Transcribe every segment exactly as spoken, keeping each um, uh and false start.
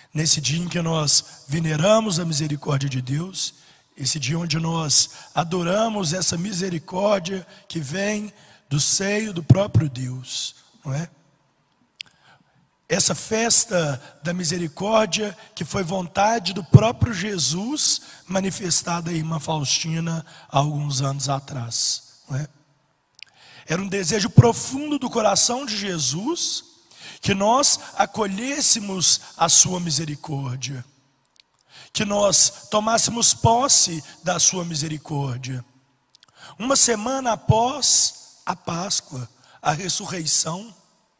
Nesse dia em que nós veneramos a misericórdia de Deus, esse dia onde nós adoramos essa misericórdia que vem do seio do próprio Deus, não é? Essa festa da misericórdia que foi vontade do próprio Jesus, manifestada à irmã Faustina há alguns anos atrás, não é? Era um desejo profundo do coração de Jesus que nós acolhêssemos a sua misericórdia, que nós tomássemos posse da sua misericórdia. Uma semana após a Páscoa, a ressurreição,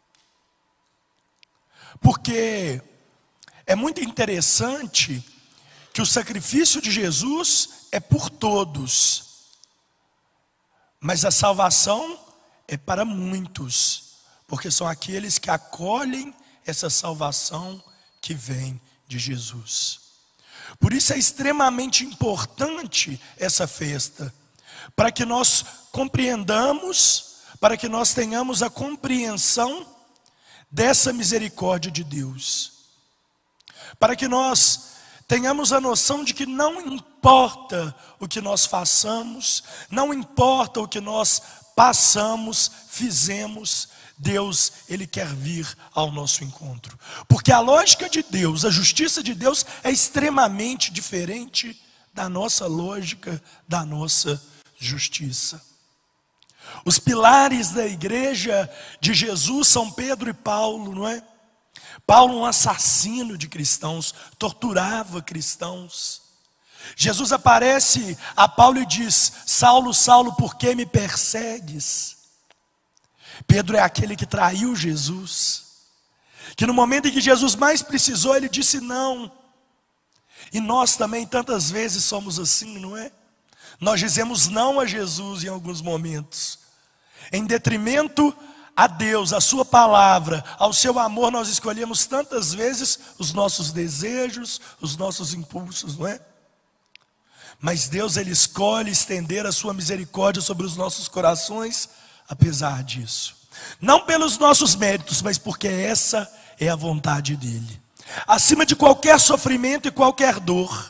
porque é muito interessante que o sacrifício de Jesus é por todos, mas a salvação é para muitos, porque são aqueles que acolhem essa salvação que vem de Jesus. Por isso é extremamente importante essa festa, para que nós compreendamos, para que nós tenhamos a compreensão dessa misericórdia de Deus, para que nós tenhamos a noção de que não importa o que nós façamos, não importa o que nós passamos, fizemos, Deus, Ele quer vir ao nosso encontro, porque a lógica de Deus, a justiça de Deus é extremamente diferente da nossa lógica, da nossa justiça. Os pilares da igreja de Jesus são Pedro e Paulo, não é? Paulo, um assassino de cristãos, torturava cristãos. Jesus aparece a Paulo e diz: Saulo, Saulo, por que me persegues? Pedro é aquele que traiu Jesus, que no momento em que Jesus mais precisou, ele disse não. E nós também tantas vezes somos assim, não é? Nós dizemos não a Jesus em alguns momentos, em detrimento a Deus, a sua palavra, ao seu amor. Nós escolhemos tantas vezes os nossos desejos, os nossos impulsos, não é? Mas Deus, Ele escolhe estender a sua misericórdia sobre os nossos corações, apesar disso, não pelos nossos méritos, mas porque essa é a vontade dEle, acima de qualquer sofrimento e qualquer dor.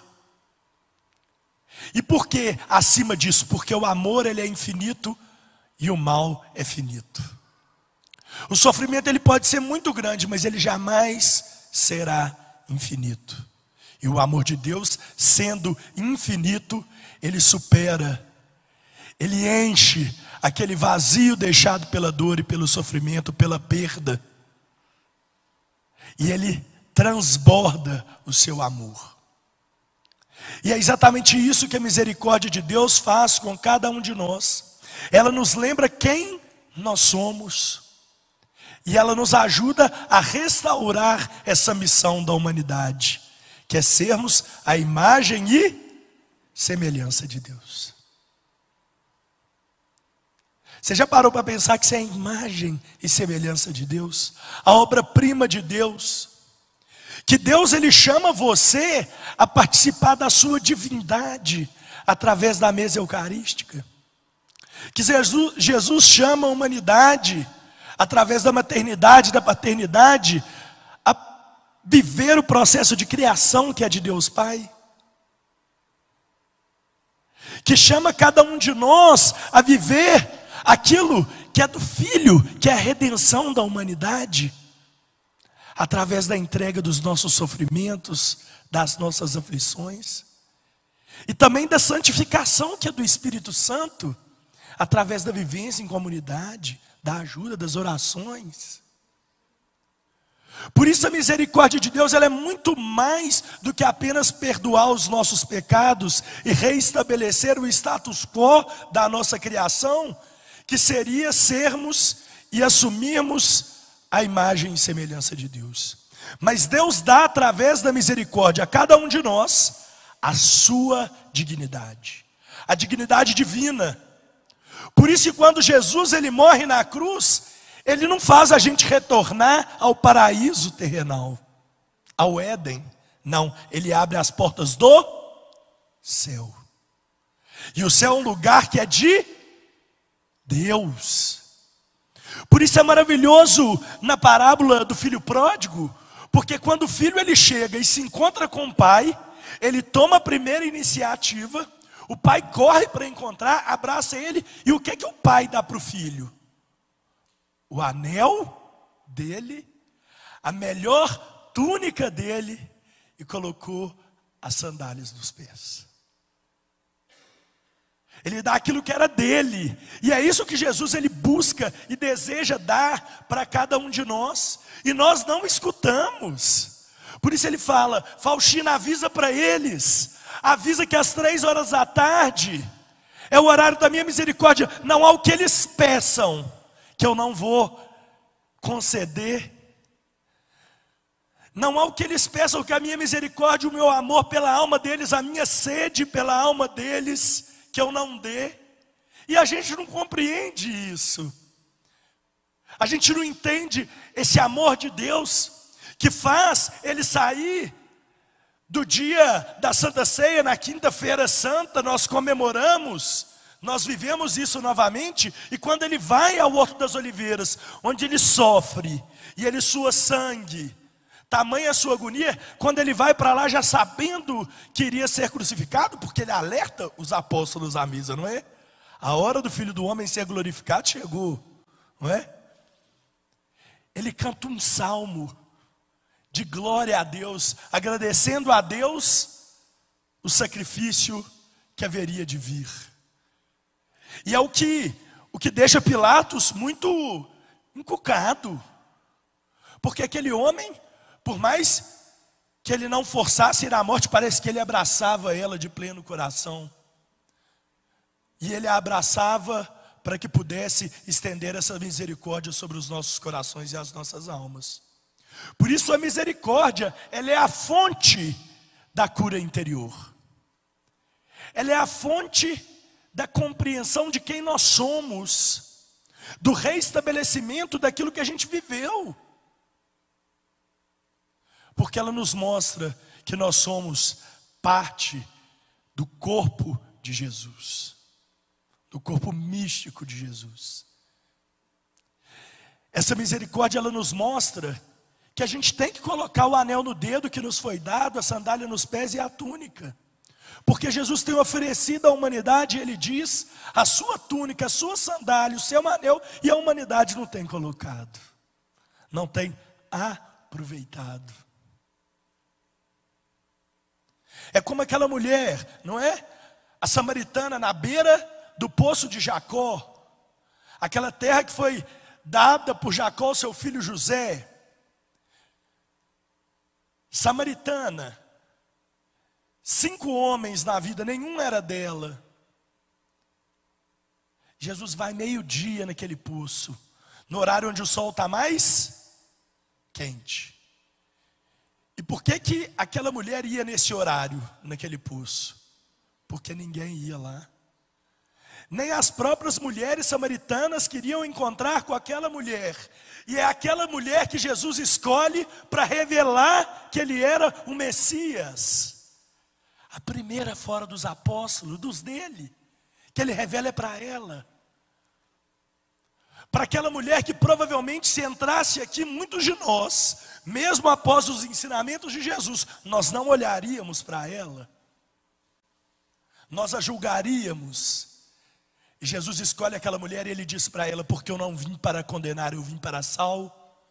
E por que acima disso? Porque o amor, ele é infinito e o mal é finito. O sofrimento, ele pode ser muito grande, mas ele jamais será infinito. E o amor de Deus, sendo infinito, ele supera, ele enche aquele vazio deixado pela dor e pelo sofrimento, pela perda, e ele transborda o seu amor. E é exatamente isso que a misericórdia de Deus faz com cada um de nós. Ela nos lembra quem nós somos, e ela nos ajuda a restaurar essa missão da humanidade, que é sermos a imagem e semelhança de Deus. Você já parou para pensar que você é a imagem e semelhança de Deus? A obra-prima de Deus? Que Deus, Ele chama você a participar da sua divindade através da mesa eucarística. Que Jesus, Jesus chama a humanidade, através da maternidade, da paternidade, a viver o processo de criação que é de Deus Pai. Que chama cada um de nós a viver aquilo que é do Filho, que é a redenção da humanidade, através da entrega dos nossos sofrimentos, das nossas aflições, e também da santificação que é do Espírito Santo, através da vivência em comunidade, da ajuda, das orações. Por isso a misericórdia de Deus, ela é muito mais do que apenas perdoar os nossos pecados e reestabelecer o status quo da nossa criação, que seria sermos e assumirmos a imagem e semelhança de Deus. Mas Deus dá através da misericórdia a cada um de nós a sua dignidade, a dignidade divina. Por isso que quando Jesus, ele morre na cruz, ele não faz a gente retornar ao paraíso terrenal, ao Éden. Não, ele abre as portas do céu. E o céu é um lugar que é de Deus. Por isso é maravilhoso na parábola do filho pródigo, Porque quando o filho ele chega e se encontra com o pai, ele toma a primeira iniciativa, o pai corre para encontrar, abraça ele, e o que que o pai dá para o filho? O anel dele, a melhor túnica dele, e colocou as sandálias dos pés. Ele dá aquilo que era dele, e é isso que Jesus ele busca e deseja dar para cada um de nós, e nós não escutamos. Por isso ele fala: Faustina, avisa para eles, avisa que às três horas da tarde é o horário da minha misericórdia, não há o que eles peçam que eu não vou conceder. Não há o que eles peçam que a minha misericórdia, o meu amor pela alma deles, a minha sede pela alma deles, que eu não dê. E a gente não compreende isso. A gente não entende esse amor de Deus que faz ele sair do dia da Santa Ceia, na quinta-feira santa, nós comemoramos, nós vivemos isso novamente, e quando ele vai ao Horto das Oliveiras, onde ele sofre, e ele sua sangue, tamanha a sua agonia, quando ele vai para lá já sabendo que iria ser crucificado, porque ele alerta os apóstolos à mesa, não é? A hora do Filho do Homem ser glorificado chegou, não é? Ele canta um salmo de glória a Deus, agradecendo a Deus o sacrifício que haveria de vir. E é o que, o que deixa Pilatos muito encucado, porque aquele homem, por mais que ele não forçasse ir à morte, parece que ele abraçava ela de pleno coração, e ele a abraçava para que pudesse estender essa misericórdia sobre os nossos corações e as nossas almas. Por isso a misericórdia, ela é a fonte da cura interior. Ela é a fonte da compreensão de quem nós somos, do reestabelecimento daquilo que a gente viveu. Porque ela nos mostra que nós somos parte do corpo de Jesus, do corpo místico de Jesus. Essa misericórdia, ela nos mostra que a gente tem que colocar o anel no dedo que nos foi dado, a sandália nos pés e a túnica. Porque Jesus tem oferecido à humanidade, ele diz, a sua túnica, a sua sandália, o seu anel, e a humanidade não tem colocado, não tem aproveitado. É como aquela mulher, não é? A samaritana na beira do poço de Jacó, aquela terra que foi dada por Jacó, seu filho José. Samaritana, cinco homens na vida, nenhum era dela. Jesus vai meio-dia naquele poço, no horário onde o sol está mais quente. E por que que aquela mulher ia nesse horário, naquele poço? Porque ninguém ia lá. Nem as próprias mulheres samaritanas queriam encontrar com aquela mulher. E é aquela mulher que Jesus escolhe para revelar que ele era o Messias. A primeira fora dos apóstolos, dos dele, que ele revela é para ela. Para aquela mulher que provavelmente, se entrasse aqui, muitos de nós, mesmo após os ensinamentos de Jesus, nós não olharíamos para ela, nós a julgaríamos. E Jesus escolhe aquela mulher e ele diz para ela: porque eu não vim para condenar, eu vim para salvar,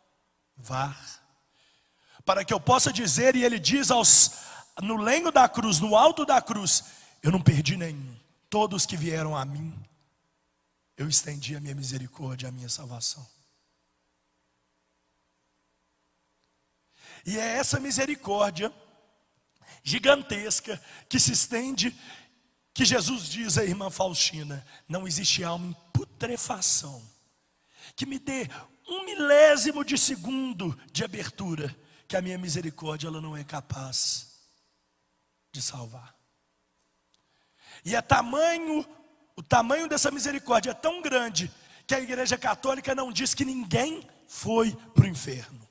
para que eu possa dizer, e ele diz aos, no lenho da cruz, no alto da cruz: eu não perdi nenhum, todos que vieram a mim, eu estendi a minha misericórdia, a minha salvação. E é essa misericórdia gigantesca que se estende, que Jesus diz à irmã Faustina: não existe alma em putrefação que me dê um milésimo de segundo de abertura, que a minha misericórdia ela não é capaz de salvar. E é tamanho, o tamanho dessa misericórdia é tão grande, que a Igreja Católica não diz que ninguém foi para o inferno.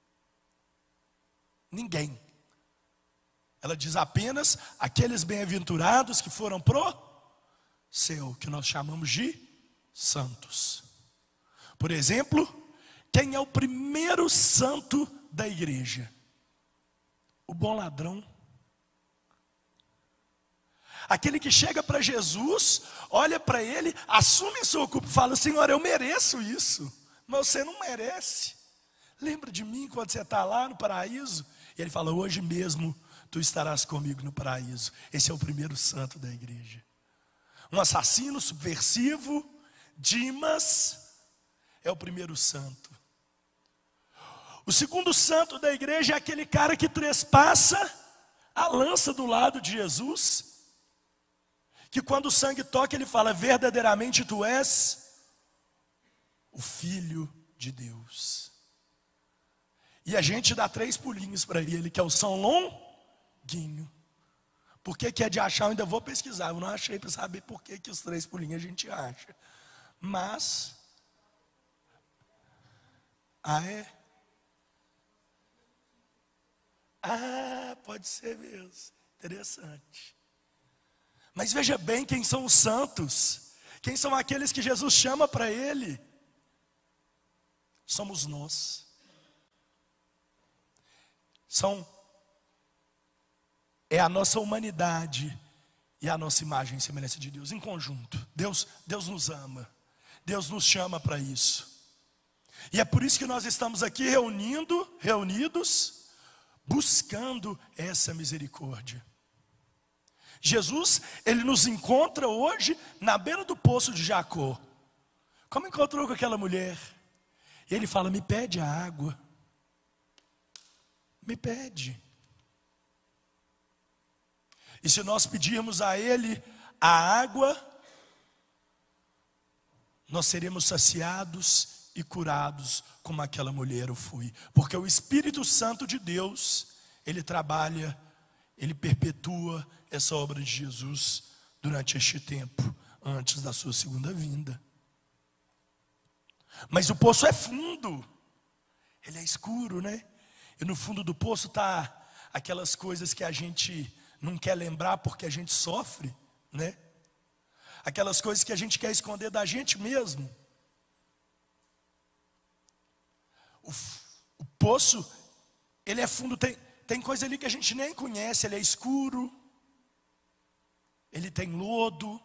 Ninguém. Ela diz apenas aqueles bem-aventurados que foram pro céu, que nós chamamos de santos. Por exemplo, quem é o primeiro santo da igreja? o bom ladrão. Aquele que chega para Jesus, olha para ele, assume a sua culpa e fala: Senhor, eu mereço isso, mas você não merece. Lembra de mim quando você está lá no paraíso? E ele fala: hoje mesmo tu estarás comigo no paraíso. Esse é o primeiro santo da igreja. Um assassino subversivo, Dimas, é o primeiro santo. O segundo santo da igreja é aquele cara que trespassa a lança do lado de Jesus, que quando o sangue toca ele fala: verdadeiramente tu és o Filho de Deus. E a gente dá três pulinhos para ele, que é o São Longuinho. Por que que é de achar? Eu ainda vou pesquisar. Eu não achei para saber por que que os três pulinhos a gente acha. Mas, ah é? Ah, pode ser mesmo. Interessante. Mas veja bem quem são os santos. Quem são aqueles que Jesus chama para ele? Somos nós. São, é a nossa humanidade e a nossa imagem e semelhança de Deus em conjunto. Deus, Deus nos ama. Deus nos chama para isso. E é por isso que nós estamos aqui reunindo, reunidos, buscando essa misericórdia. Jesus, ele nos encontra hoje na beira do poço de Jacó. Como encontrou com aquela mulher? E ele fala: me pede a água. Me pede. E se nós pedirmos a ele a água, nós seremos saciados e curados como aquela mulher o foi. Porque o Espírito Santo de Deus, ele trabalha, ele perpetua essa obra de Jesus durante este tempo, antes da sua segunda vinda. Mas o poço é fundo, ele é escuro, né? E no fundo do poço está aquelas coisas que a gente não quer lembrar porque a gente sofre, né? Aquelas coisas que a gente quer esconder da gente mesmo. O, o poço, ele é fundo, tem, tem coisa ali que a gente nem conhece, ele é escuro, ele tem lodo.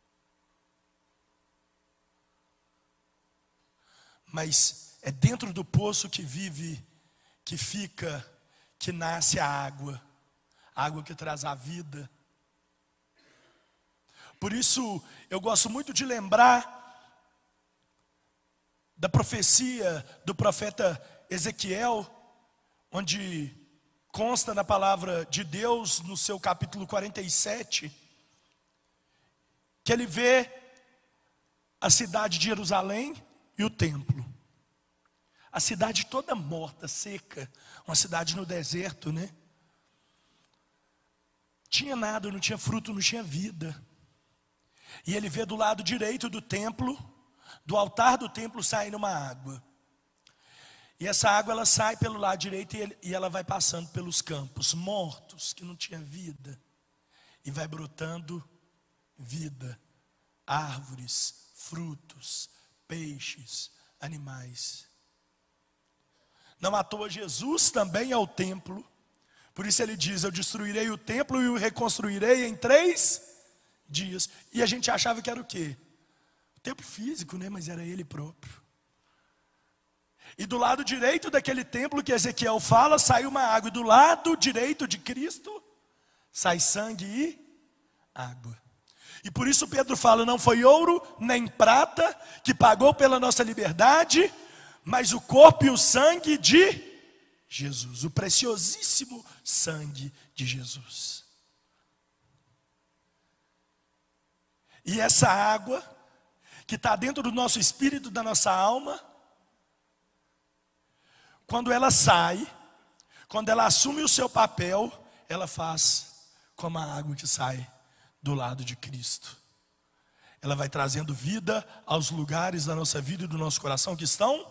Mas é dentro do poço que vive, que fica, que nasce a água, a água que traz a vida. Por isso, eu gosto muito de lembrar da profecia do profeta Ezequiel, onde consta na palavra de Deus, no seu capítulo quarenta e sete, que ele vê a cidade de Jerusalém e o templo. A cidade toda morta, seca, uma cidade no deserto, né? Tinha nada, não tinha fruto, não tinha vida. E ele vê do lado direito do templo, do altar do templo, saindo uma água. E essa água, ela sai pelo lado direito e, ele, e ela vai passando pelos campos mortos, que não tinha vida. E vai brotando vida, árvores, frutos, peixes, animais. Não à toa Jesus também é o templo. Por isso ele diz: eu destruirei o templo e o reconstruirei em três dias. E a gente achava que era o quê? O templo físico, né? Mas era ele próprio. E do lado direito daquele templo que Ezequiel fala, sai uma água. E do lado direito de Cristo, sai sangue e água. E por isso Pedro fala: não foi ouro nem prata que pagou pela nossa liberdade, mas o corpo e o sangue de Jesus, o preciosíssimo sangue de Jesus. E essa água que está dentro do nosso espírito, da nossa alma, quando ela sai, quando ela assume o seu papel, ela faz como a água que sai do lado de Cristo. Ela vai trazendo vida aos lugares da nossa vida e do nosso coração que estão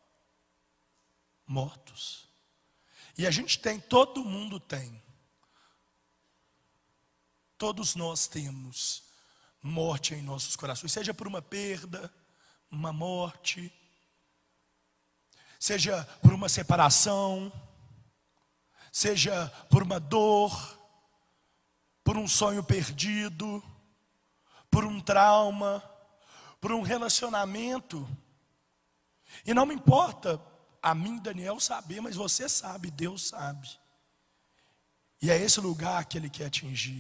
mortos. E a gente tem, todo mundo tem. Todos nós temos morte em nossos corações, seja por uma perda, uma morte, seja por uma separação, seja por uma dor, por um sonho perdido, por um trauma, por um relacionamento. E não me importa a mim, Daniel, saber, mas você sabe, Deus sabe. E é esse lugar que Ele quer atingir.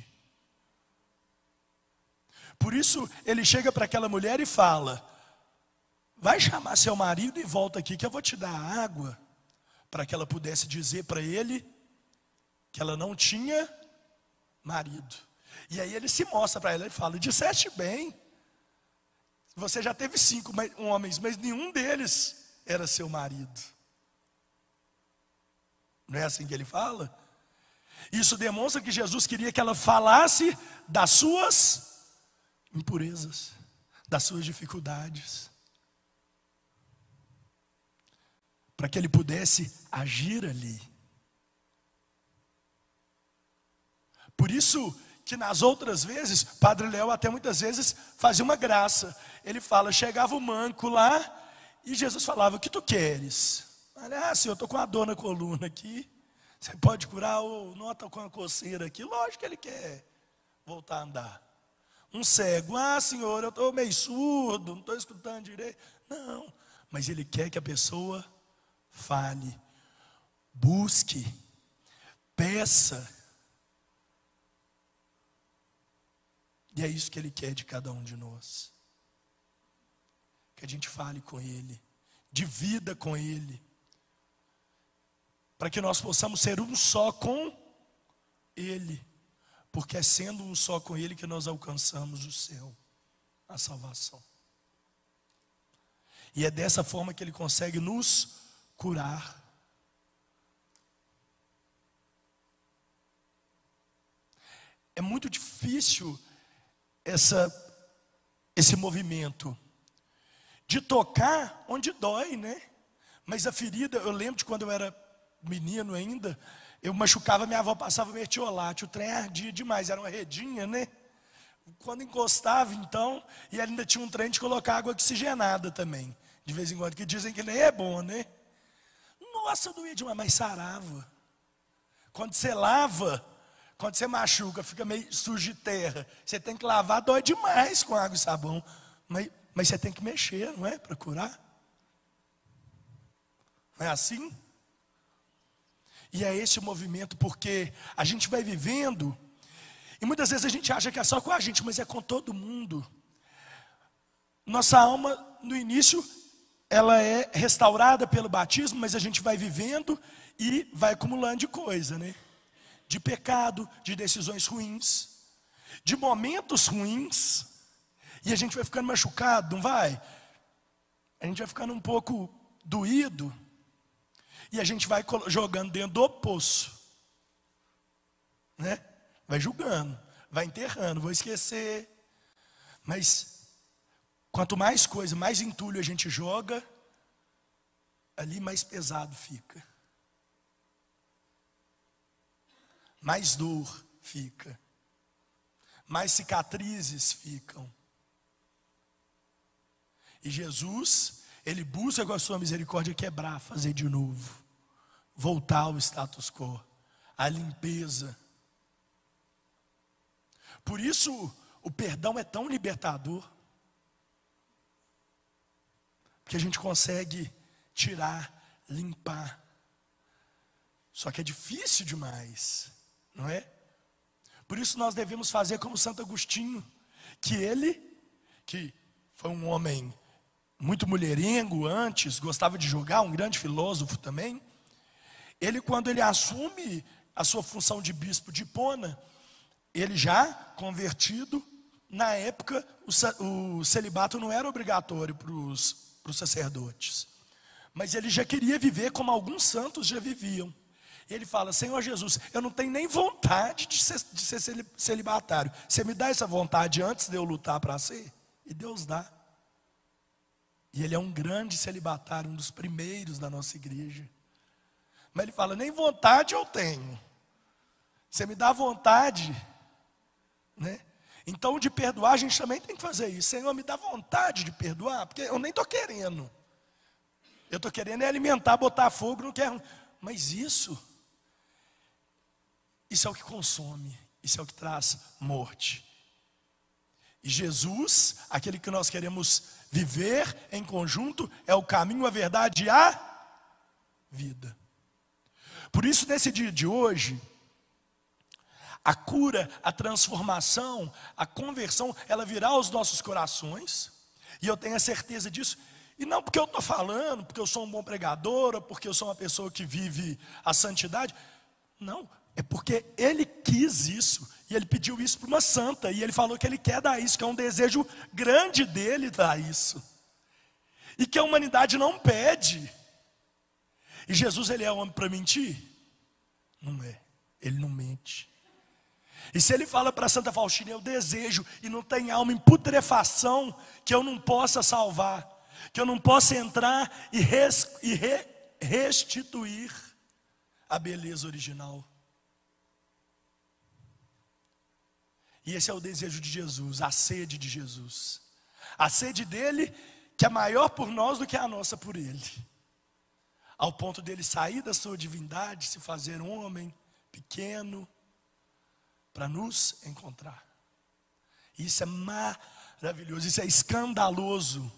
Por isso, Ele chega para aquela mulher e fala: vai chamar seu marido e volta aqui que eu vou te dar água. Para que ela pudesse dizer para ele que ela não tinha marido. E aí ele se mostra para ela e fala: disseste bem, você já teve cinco homens, mas nenhum deles era seu marido. Não é assim que ele fala? Isso demonstra que Jesus queria que ela falasse das suas impurezas, das suas dificuldades, para que ele pudesse agir ali. Por isso que nas outras vezes, Padre Léo até muitas vezes fazia uma graça. Ele fala, chegava o manco lá e Jesus falava: o que tu queres? Olha, ah, senhor, eu estou com uma dor na coluna aqui, você pode curar? Ou não, estou com uma coceira aqui. Lógico que ele quer voltar a andar. Um cego: ah, senhor, eu estou meio surdo, não estou escutando direito. Não, mas ele quer que a pessoa fale, busque, peça. E é isso que Ele quer de cada um de nós. Que a gente fale com Ele, divida com Ele, para que nós possamos ser um só com Ele, porque é sendo um só com Ele que nós alcançamos o céu, a salvação. E é dessa forma que Ele consegue nos curar. É muito difícil essa, esse movimento de tocar onde dói, né? Mas a ferida, eu lembro de quando eu era menino ainda, eu machucava, minha avó passava mertiolate, o trem ardia demais, era uma redinha, né? Quando encostava então, e ainda tinha um trem de colocar água oxigenada também, de vez em quando, que dizem que nem é bom, né? Nossa, doía demais, mas sarava. Quando você lava, quando você machuca, fica meio sujo de terra, você tem que lavar, dói demais com água e sabão, mas, mas você tem que mexer, não é? Para curar. Não é assim? E é esse o movimento, porque a gente vai vivendo, e muitas vezes a gente acha que é só com a gente, mas é com todo mundo. Nossa alma, no início, ela é restaurada pelo batismo, mas a gente vai vivendo e vai acumulando de coisa, né? De pecado, de decisões ruins, de momentos ruins, e a gente vai ficando machucado, não vai? A gente vai ficando um pouco doído, e a gente vai jogando dentro do poço, né? Vai julgando, vai enterrando, vou esquecer. Mas quanto mais coisa, mais entulho a gente joga, ali mais pesado fica. Mais dor fica, mais cicatrizes ficam. E Jesus, Ele busca com a sua misericórdia quebrar, fazer de novo, voltar ao status quo, à limpeza. Por isso, o perdão é tão libertador, porque a gente consegue tirar, limpar. Só que é difícil demais, não é? Por isso nós devemos fazer como Santo Agostinho, que ele, que foi um homem muito mulherengo antes, gostava de jogar, um grande filósofo também. Ele, quando ele assume a sua função de bispo de Hipona, ele já convertido, na época o celibato não era obrigatório para os, para os sacerdotes, mas ele já queria viver como alguns santos já viviam. Ele fala: Senhor Jesus, eu não tenho nem vontade de ser, de ser celibatário. Você me dá essa vontade antes de eu lutar para ser? E Deus dá. E ele é um grande celibatário, um dos primeiros da nossa igreja. Mas ele fala: nem vontade eu tenho. Você me dá vontade, né? Então, de perdoar, a gente também tem que fazer isso. Senhor, me dá vontade de perdoar, porque eu nem estou querendo. Eu estou querendo é alimentar, botar fogo, não quero. Mas isso isso é o que consome, isso é o que traz morte. E Jesus, aquele que nós queremos viver em conjunto, é o caminho, a verdade e a vida. Por isso, nesse dia de hoje, a cura, a transformação, a conversão, ela virá aos nossos corações, e eu tenho a certeza disso. E não porque eu estou falando, porque eu sou um bom pregador, ou porque eu sou uma pessoa que vive a santidade. Não, é porque Ele quis isso, e Ele pediu isso para uma santa, e Ele falou que Ele quer dar isso, que é um desejo grande dEle dar isso, e que a humanidade não pede. E Jesus, Ele é homem para mentir? Não é, Ele não mente. E se Ele fala para Santa Faustina, eu desejo, e não tem alma em putrefação, que eu não possa salvar, que eu não possa entrar e, res, e re, restituir a beleza original. E esse é o desejo de Jesus, a sede de Jesus. A sede dele, que é maior por nós do que a nossa por ele. Ao ponto dele sair da sua divindade, se fazer um homem pequeno, para nos encontrar. Isso é maravilhoso, isso é escandaloso.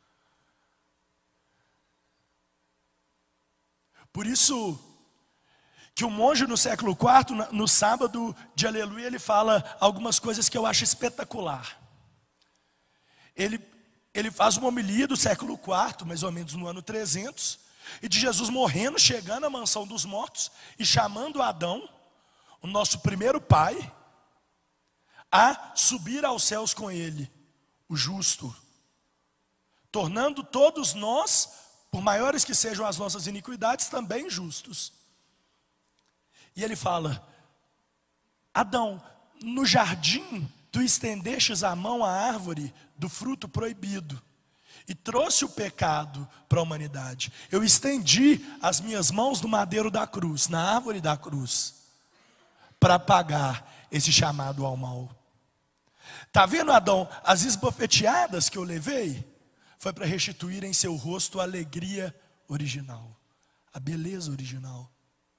Por isso que o monge no século quarto, no sábado de Aleluia, ele fala algumas coisas que eu acho espetacular. Ele, ele faz uma homilia do século quarto, mais ou menos no ano trezentos, e de Jesus morrendo, chegando à mansão dos mortos, e chamando Adão, o nosso primeiro pai, a subir aos céus com ele, o justo, tornando todos nós, por maiores que sejam as nossas iniquidades, também justos. E ele fala: Adão, no jardim tu estendestes a mão à árvore do fruto proibido e trouxe o pecado para a humanidade. Eu estendi as minhas mãos no madeiro da cruz, na árvore da cruz, para pagar esse chamado ao mal. Está vendo, Adão, as esbofeteadas que eu levei? Foi para restituir em seu rosto a alegria original, a beleza original.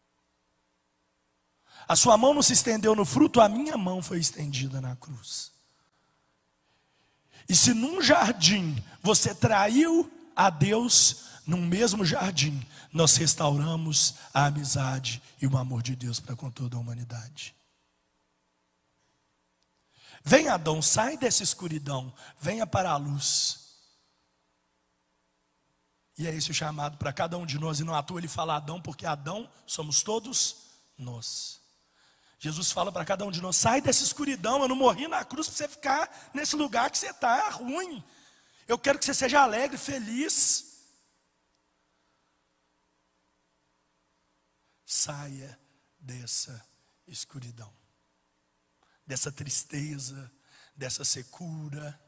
A sua mão não se estendeu no fruto, a minha mão foi estendida na cruz. E se num jardim você traiu a Deus, num mesmo jardim nós restauramos a amizade e o amor de Deus para com toda a humanidade. Vem, Adão, sai dessa escuridão, venha para a luz. E é esse o chamado para cada um de nós, e não à toa ele fala Adão, porque Adão somos todos nós. Jesus fala para cada um de nós: sai dessa escuridão, eu não morri na cruz para você ficar nesse lugar que você está ruim. Eu quero que você seja alegre, feliz. Saia dessa escuridão, dessa tristeza, dessa secura.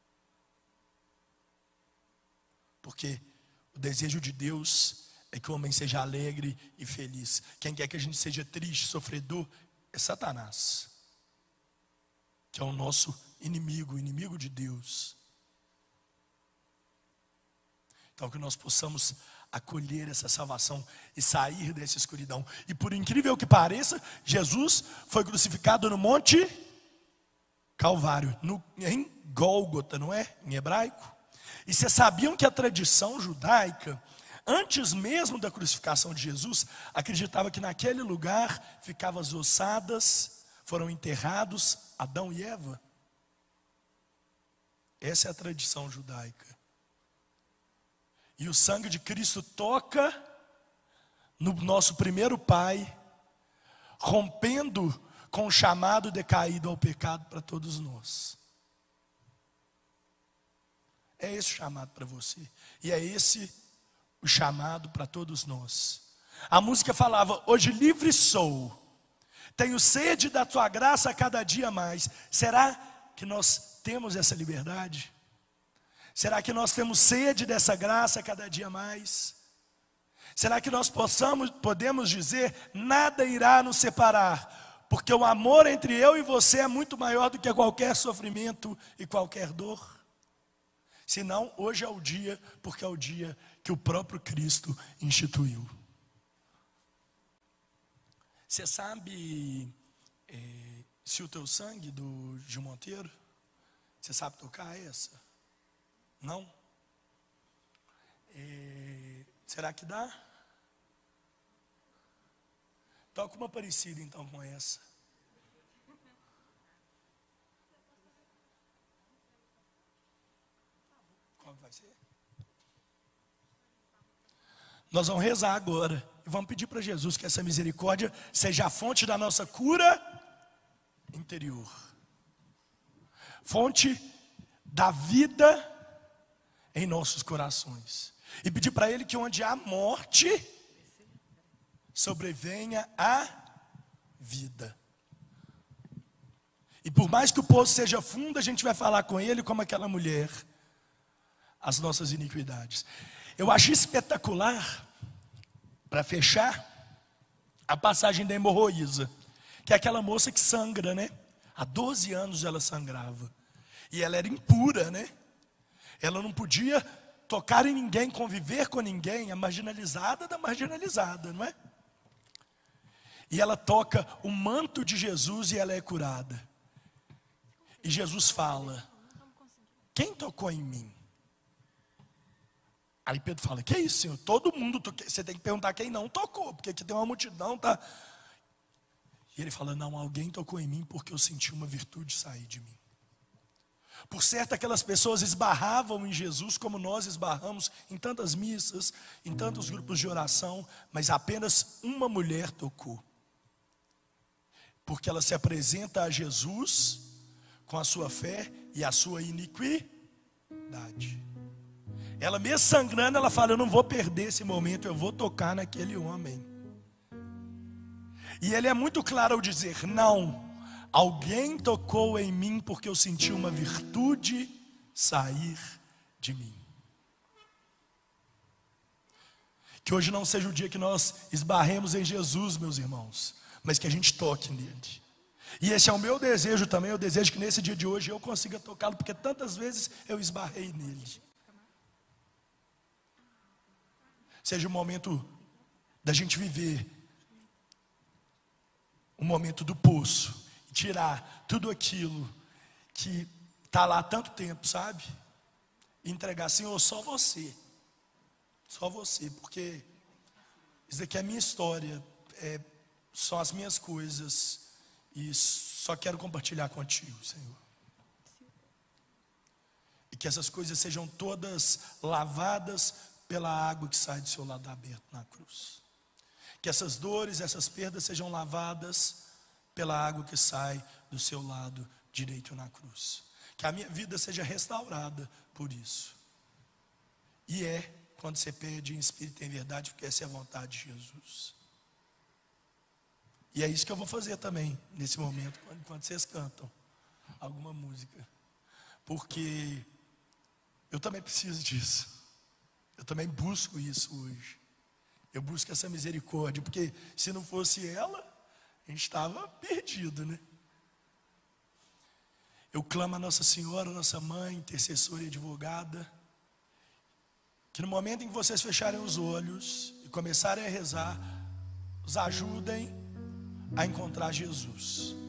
Porque o desejo de Deus é que o homem seja alegre e feliz. Quem quer que a gente seja triste, sofredor, é Satanás, que é o nosso inimigo, o inimigo de Deus. Então que nós possamos acolher essa salvação e sair dessa escuridão. E por incrível que pareça, Jesus foi crucificado no Monte Calvário, no, em Gólgota, não é? Em hebraico. E vocês sabiam que a tradição judaica, antes mesmo da crucificação de Jesus, acreditava que naquele lugar ficavam as ossadas, foram enterrados Adão e Eva? Essa é a tradição judaica. E o sangue de Cristo toca no nosso primeiro pai, rompendo com o chamado decaído ao pecado para todos nós. É esse o chamado para você, e é esse o chamado para todos nós. A música falava: hoje livre sou, tenho sede da tua graça a cada dia mais. Será que nós temos essa liberdade? Será que nós temos sede dessa graça a cada dia mais? Será que nós possamos, podemos dizer: nada irá nos separar, porque o amor entre eu e você é muito maior do que qualquer sofrimento e qualquer dor? Se não, hoje é o dia, porque é o dia que o próprio Cristo instituiu. Você sabe é, Se o Teu Sangue, do Gil Monteiro? Você sabe tocar essa? Não? É, será que dá? Toca uma parecida então com essa. Como vai ser? Nós vamos rezar agora e vamos pedir para Jesus que essa misericórdia seja a fonte da nossa cura interior, fonte da vida em nossos corações, e pedir para Ele que onde há morte sobrevenha a vida. E por mais que o poço seja fundo, a gente vai falar com Ele como aquela mulher, as nossas iniquidades. Eu acho espetacular, para fechar, a passagem da hemorroísa, que é aquela moça que sangra, né? Há doze anos ela sangrava, e ela era impura, né? Ela não podia tocar em ninguém, conviver com ninguém, a marginalizada da marginalizada, não é? E ela toca o manto de Jesus e ela é curada. E Jesus fala: quem tocou em mim? Aí Pedro fala: que é isso, Senhor? Todo mundo, toque... você tem que perguntar quem não tocou, porque aqui tem uma multidão, tá? E ele fala: não, alguém tocou em mim porque eu senti uma virtude sair de mim. Por certo, aquelas pessoas esbarravam em Jesus como nós esbarramos em tantas missas, em tantos grupos de oração, mas apenas uma mulher tocou. Porque ela se apresenta a Jesus com a sua fé e a sua iniquidade. Ela mesmo sangrando, ela fala: eu não vou perder esse momento, eu vou tocar naquele homem. E ele é muito claro ao dizer: não, alguém tocou em mim porque eu senti uma virtude sair de mim. Que hoje não seja o dia que nós esbarremos em Jesus, meus irmãos, mas que a gente toque nele. E esse é o meu desejo também. Eu desejo que nesse dia de hoje eu consiga tocá-lo, porque tantas vezes eu esbarrei nele. Seja o momento da gente viver o momento do poço, e tirar tudo aquilo que está lá há tanto tempo, sabe? E entregar: Senhor, só você, só você, porque isso daqui é a minha história, é, são as minhas coisas, e só quero compartilhar contigo, Senhor. E que essas coisas sejam todas lavadas pela água que sai do seu lado aberto na cruz. Que essas dores, essas perdas sejam lavadas pela água que sai do seu lado direito na cruz. Que a minha vida seja restaurada por isso. E é quando você pede em espírito e em verdade, porque essa é a vontade de Jesus. E é isso que eu vou fazer também nesse momento, quando vocês cantam alguma música. Porque eu também preciso disso. Eu também busco isso hoje. Eu busco essa misericórdia, porque se não fosse ela, a gente estava perdido, né? Eu clamo a Nossa Senhora, nossa mãe, intercessora e advogada, que no momento em que vocês fecharem os olhos e começarem a rezar, os ajudem a encontrar Jesus.